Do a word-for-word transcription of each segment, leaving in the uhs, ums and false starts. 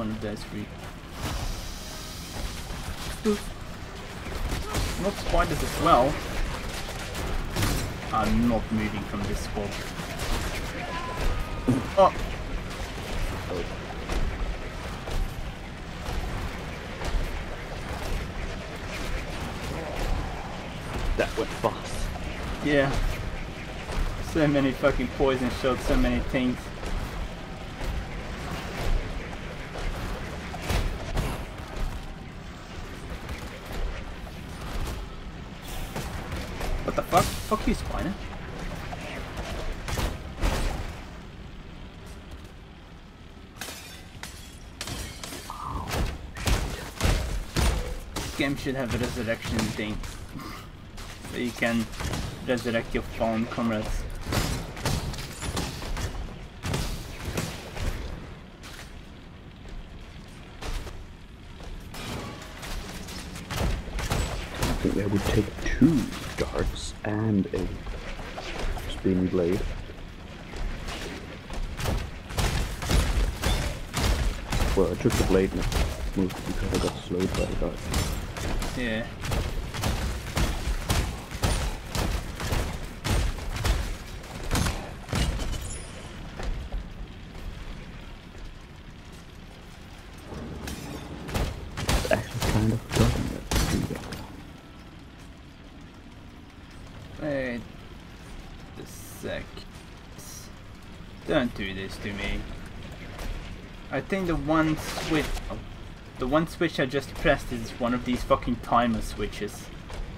one of those three. Not spiders as well. I'm not moving from this spot. Oh! That went fast. Yeah. So many fucking poison shots, so many things. What the fuck? Fuck you, Spiner. This game should have a resurrection thing. So you can resurrect your fallen comrades. I think they would take two darts and a spinning blade. Well, I took the blade and moved because I got slowed by the dart. Yeah. It's actually kind of forgotten that to do that. Wait a sec. Don't do this to me. I think the one switch, oh, the one switch I just pressed is one of these fucking timer switches.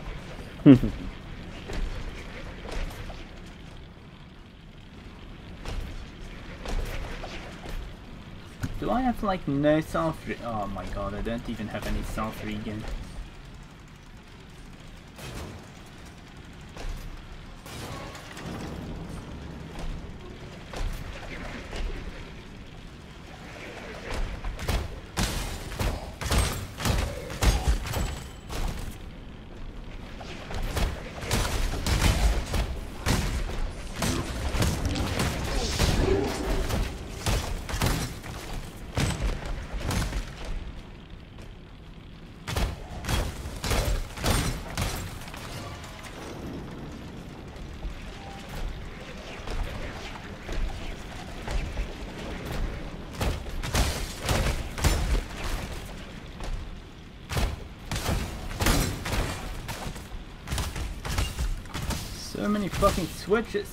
Do I have like no self re- oh my god, I don't even have any self regen. So many fucking switches.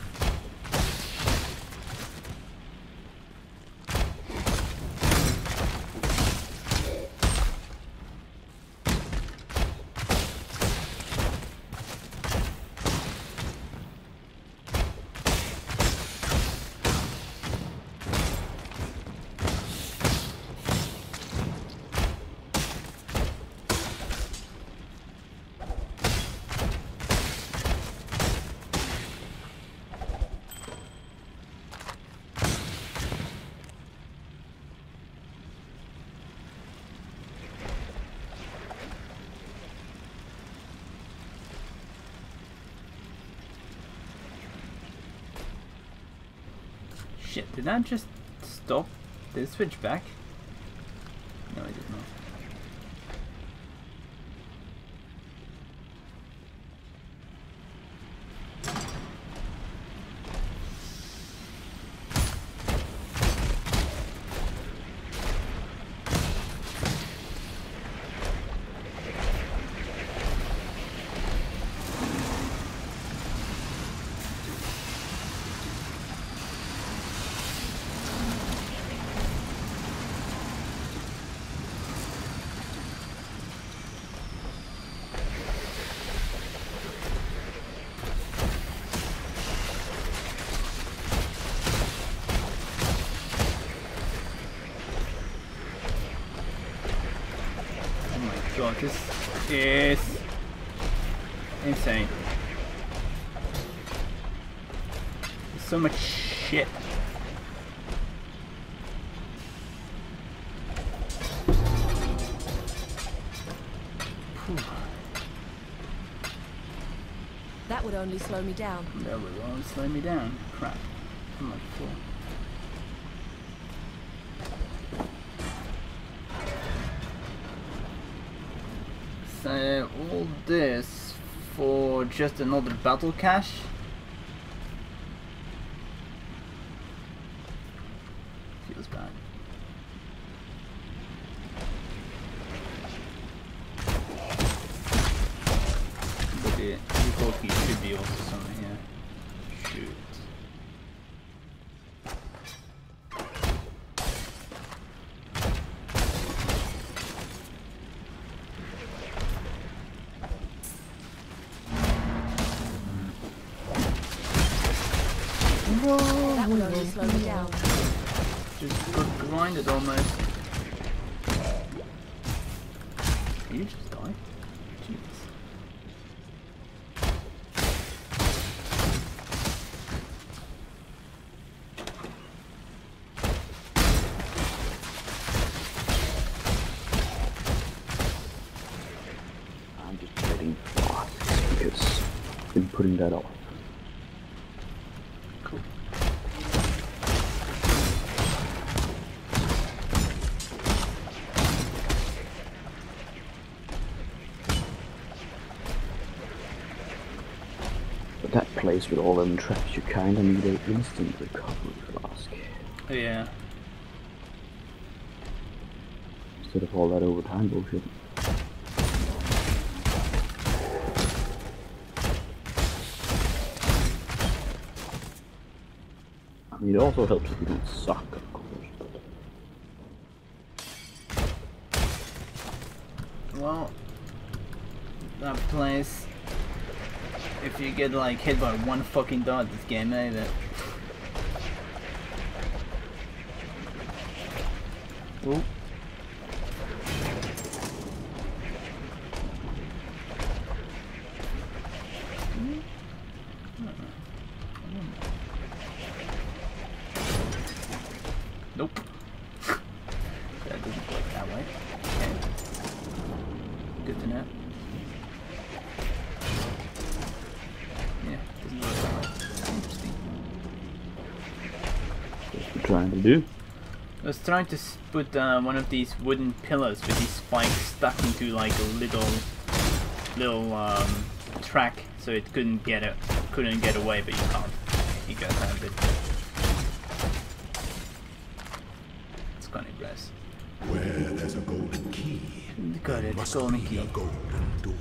Shit, did that just stop? Did it switch back? No, I did not. God, this is insane. There's so much shit. Whew. That would only slow me down. That would only slow me down. Crap. I'm like full. So all this for just another battle cache? Feels bad. But the recall key should be also somewhere here. Shoot. That will only slow me down. Just got grinded almost. Can you just die? Jeez. I'm just getting flasks because I've been putting that off. Cool. But that place with all them traps, you kinda need an instant recovery flask. Oh, yeah. Instead of all that overtime bullshit. I mean, it also helps if you don't suck, of course. But Well, that place. If you get like hit by one fucking dot, this game over. Ooh. Nope. That doesn't work that way. Okay. Good to know. Yeah, doesn't work that way. Interesting. what we're trying to do. I was trying to s- put uh, one of these wooden pillars with these spikes stuck into like a little, little um, track, so it couldn't get it, couldn't get away, but you can't. You guys have it. It's kind of gross. Where there's a golden key, Got it. must Golden be key. a golden door.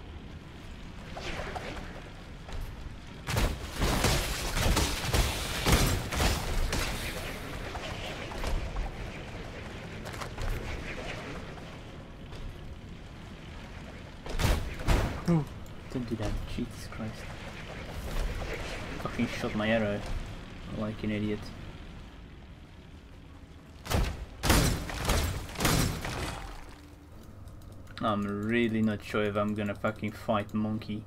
Don't do that. Jesus Christ. Fucking shot my arrow like an idiot. I'm really not sure if I'm gonna fucking fight Monkey.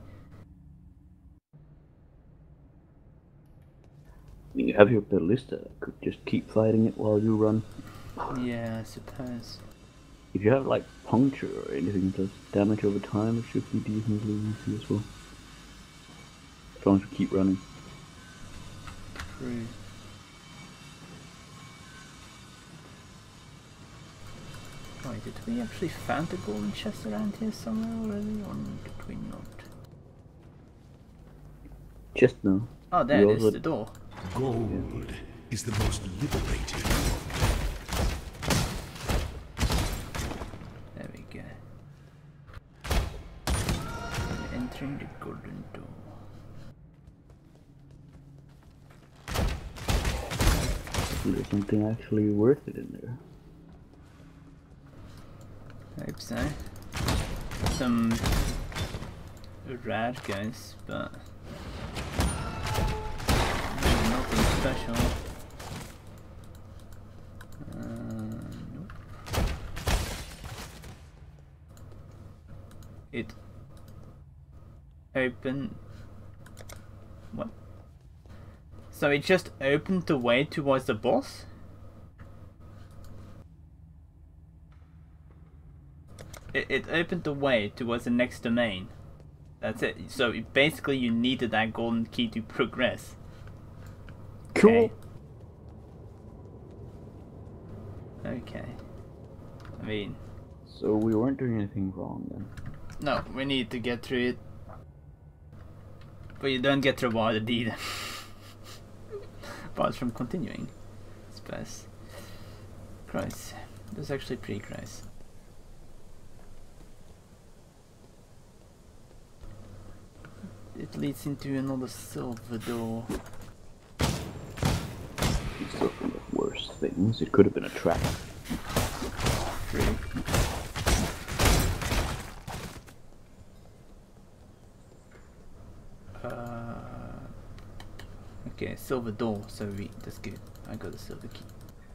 I mean, you have your ballista. Could just keep fighting it while you run. Yeah, I suppose. If you have like puncture or anything that does damage over time, it should be decently easy as well. As long as you keep running. True. Right, did we actually found the golden chest around here somewhere already, or did we not? Just now. Oh, there You it is, also- the door. Gold is the most liberating. There we go. Entering the golden door. There's something actually worth it in there. I hope so. Some rad guys, but really nothing special. Uh, nope. It open. What? So it just opened the way towards the boss? It, it opened the way towards the next domain. That's it. So it, basically you needed that golden key to progress. Cool. Okay. Okay. I mean, So we weren't doing anything wrong then. No, we need to get through it. But you don't get rewarded either. Apart from continuing. Space. Christ. That's actually pretty Christ. It leads into another silver door. It's still from the worst things. It could have been a trap. True. Uh, okay, silver door, so we, that's good. I got a silver key.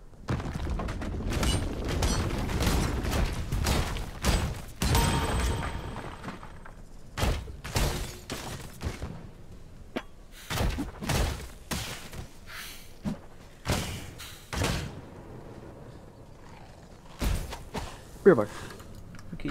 Beer bar. Okay.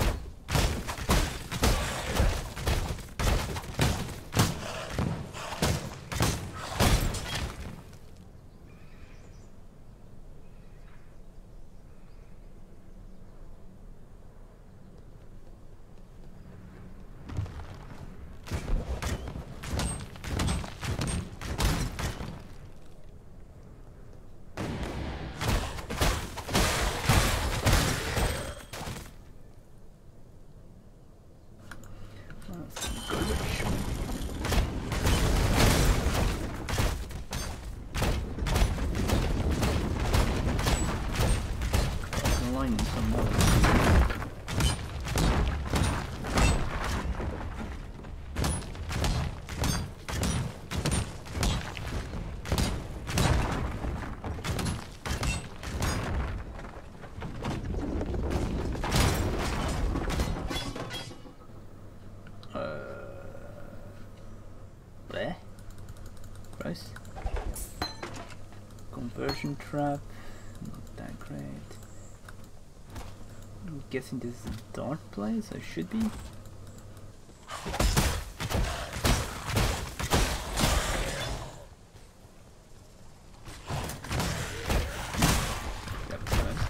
There. Gross. Conversion trap. Not that great. I'm guessing this is a dark place. I should be. That was nice.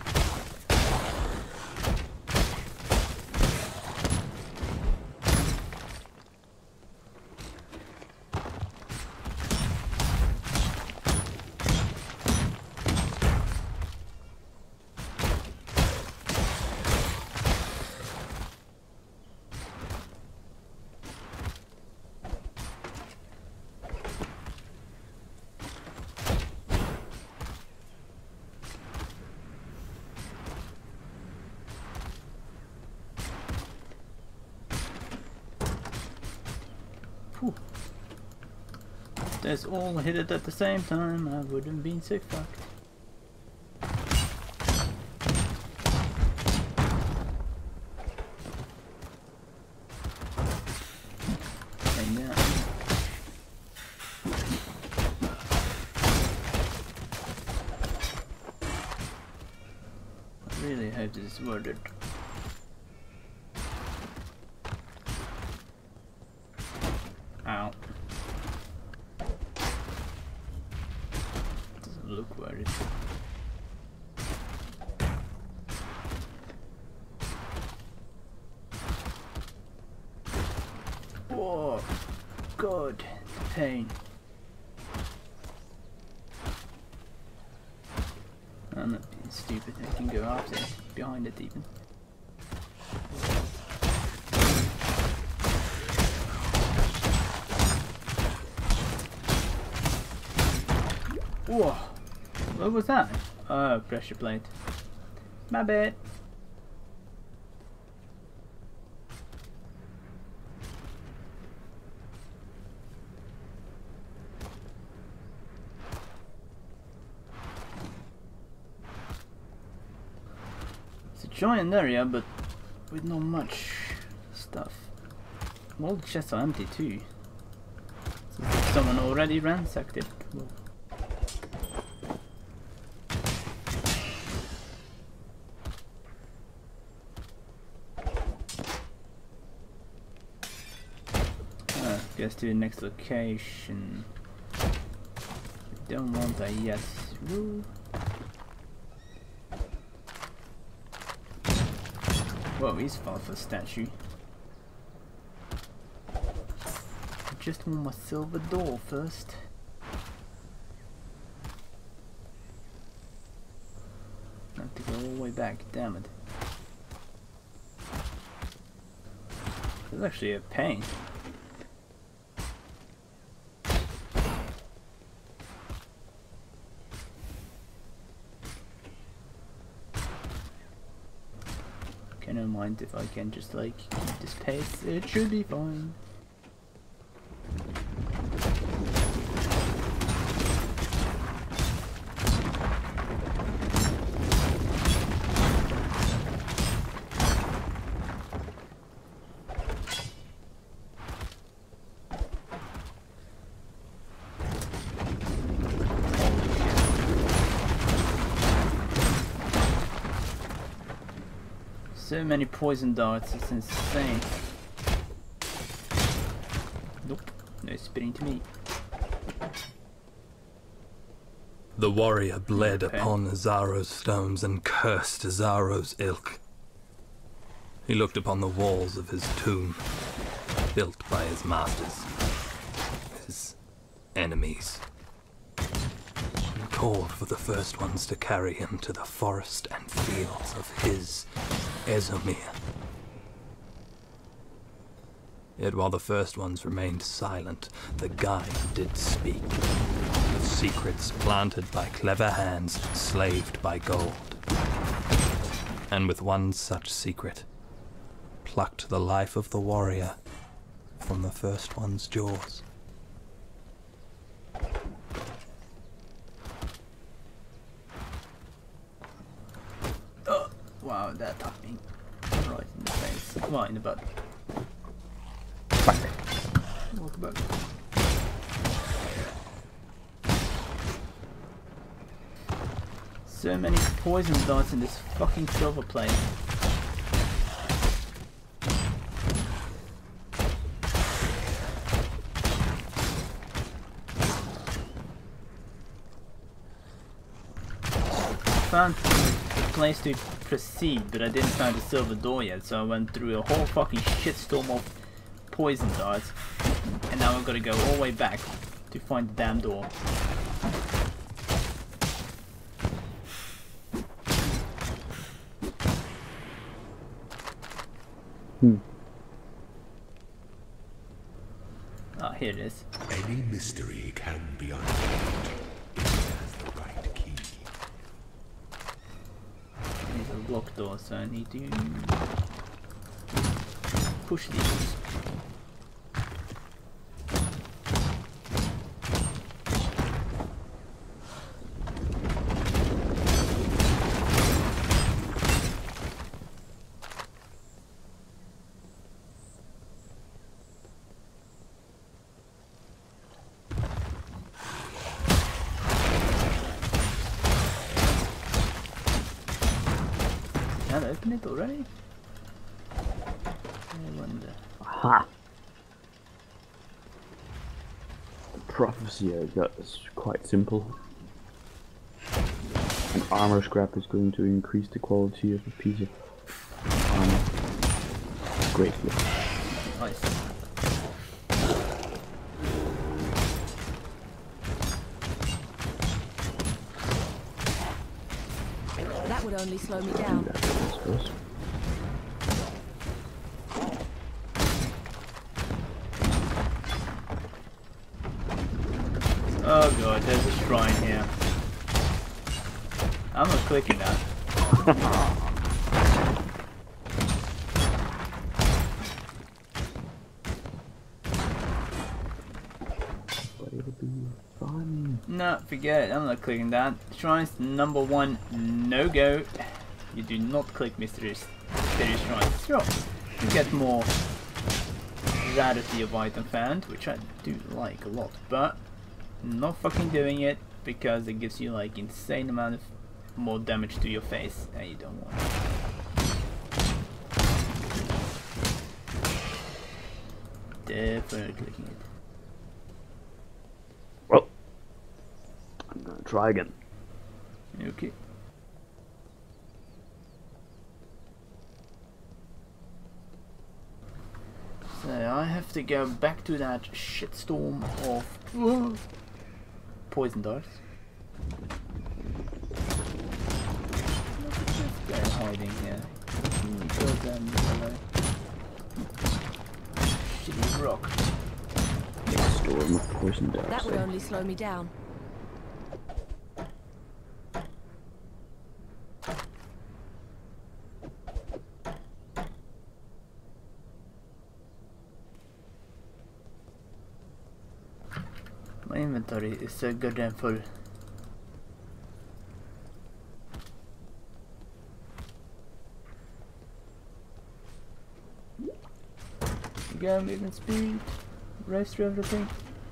Whew. If this all hit it at the same time, I wouldn't have been so fucked. And yeah. I really hope this is worth it. Ow. Doesn't look worried. Whoa, God, pain. I'm not being stupid, I can go after it, behind it even. Whoa, what was that? Oh, pressure plate. My bad. It's a giant area, but with not much stuff. All the chests are empty too. So someone already ransacked it. Well, guess to the next location. We don't want a yes rule. Whoa, he's far for a statue. just want my silver door first. I have to go all the way back, damn it. It's actually a pain. Okay, never mind if I can just like keep this pace, it should be fine. So many poison darts, it's insane. Nope, no spitting to me. The warrior bled Okay. upon Azaro's stones and cursed Azaro's ilk. He looked upon the walls of his tomb, built by his masters, his enemies, and called for the first ones to carry him to the forest and fields of his Ezomir. Yet while the first ones remained silent, the guide did speak. Of secrets planted by clever hands, enslaved by gold. And with one such secret, plucked the life of the warrior from the first one's jaws. Oh, wow, that took me right in the face. Well, in the butt. Walk back. So many poison darts in this fucking silver plate. Found a place to proceed, but I didn't find the silver door yet, so I went through a whole fucking shitstorm of poison darts, and now I've got to go all the way back to find the damn door. Hmm. Ah, here it is. Any mystery can be unlocked if it has the right key. There's a locked door, so I need to push these. Can I open it already? I wonder. Aha! The prophecy I got is quite simple. An armor scrap is going to increase the quality of a piece of armor greatly. Nice. That would only slow me Do down. that, I suppose. Oh god, there's a shrine here. I'm not clicking that. But it'll be fun. No, forget it. I'm not clicking that. Shrine's number one no-go. You do not click mysterious, mysterious shrines. Sure, you get more rarity of item found, which I do like a lot, but I'm not fucking doing it because it gives you like insane amount of more damage to your face, and you don't want it. Definitely clicking it. Well, I'm gonna try again. Okay. So I have to go back to that shitstorm of uh, poison darts. They're hiding here. Kill them, uh, shitty rock. Storm of poison darts. That would eh? only slow me down. My inventory is so goddamn full. Go movement speed, race through everything.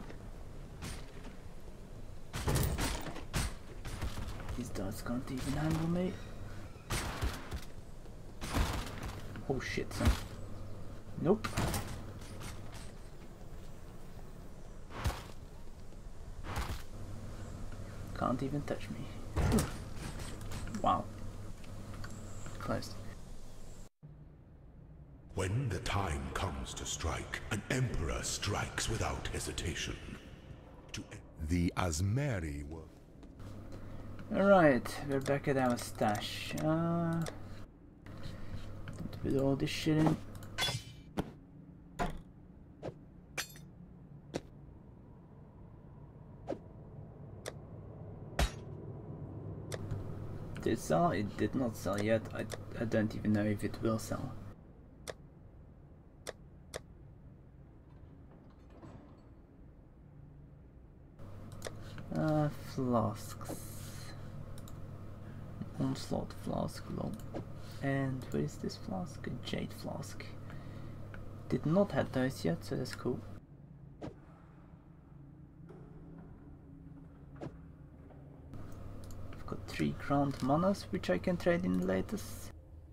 These darts can't even handle me. Oh shit, son. Nope. Can't even touch me. Whew. Wow. Close. When the time comes to strike, an emperor strikes without hesitation. To the Azmeri were... Alright, we're back at our stash. Uh, put all this shit in. Did it sell? It did not sell yet. I, I don't even know if it will sell. Uh, flasks. Onslaught flask, low. And where is this flask? A jade flask. Did not have those yet, so that's cool. I've got three crowned manas, which I can trade in the latest.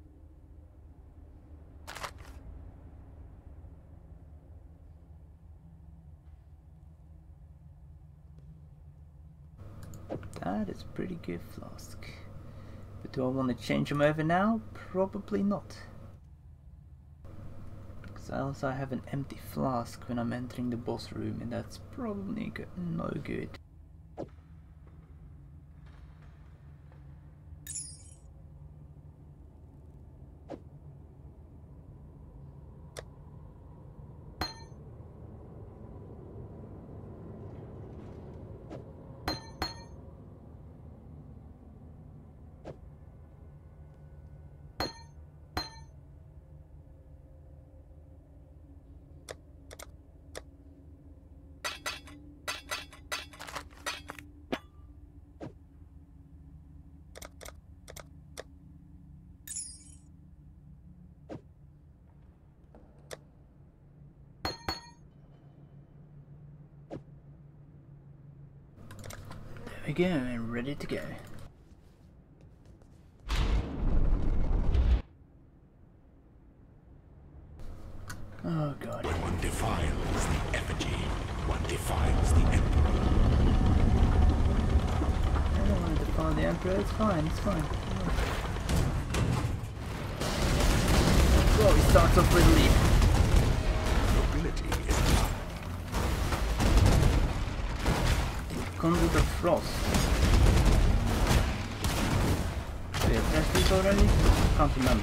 That is pretty good flask. But do I want to change them over now? Probably not. Because I also have an empty flask when I'm entering the boss room, and that's probably go no good. There we go, and ready to go. Oh god. When one defiles the effigy, one defiles the emperor. I don't want to defile the Emperor, it's fine, it's fine. Whoa, he starts off with a leap. Nobility is love. Conduit of Frost. Do we have pressed this already? Can't remember.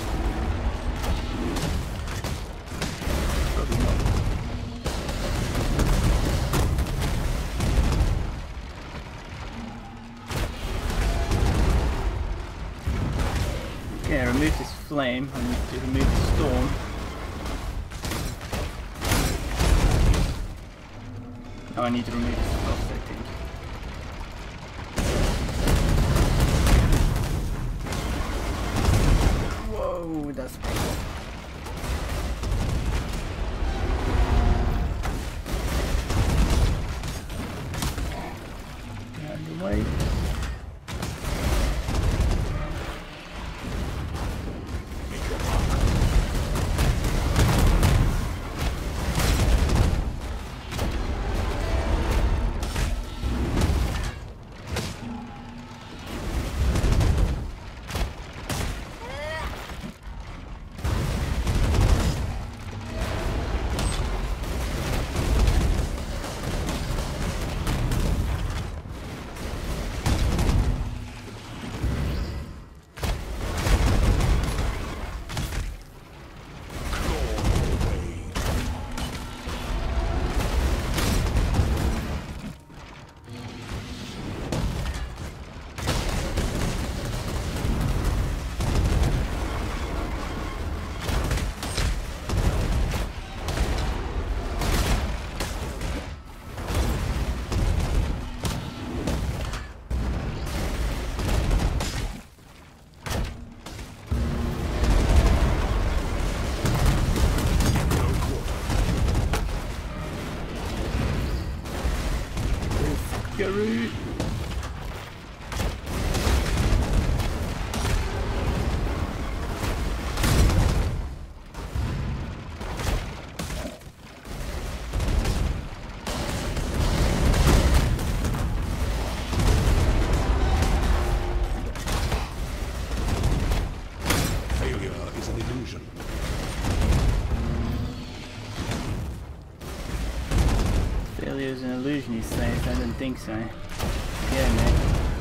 Probably not. Okay, remove this flame. I need to remove the storm. Now I need to remove this frost, I think. Whoa, that's painful. Out of the way. scary. Failure is an illusion. Failure is an illusion, he says. I don't think so. Yeah, man.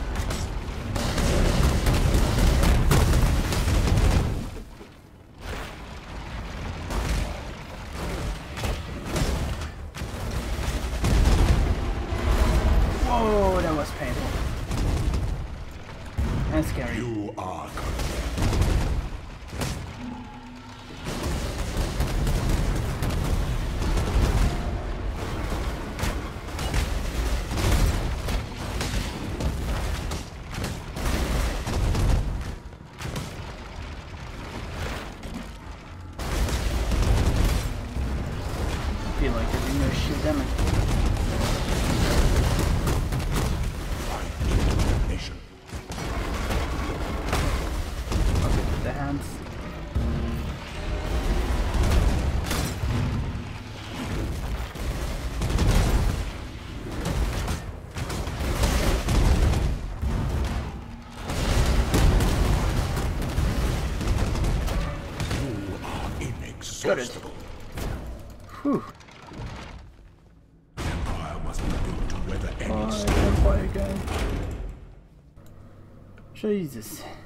Whoa, that was painful. That's scary. You are correct. I feel like there's no shit damage. Nation. Okay, with the hands. You are inexhaustible. Whew. Empire must be built to weather any Oh, I storm. can't fight again. Jesus.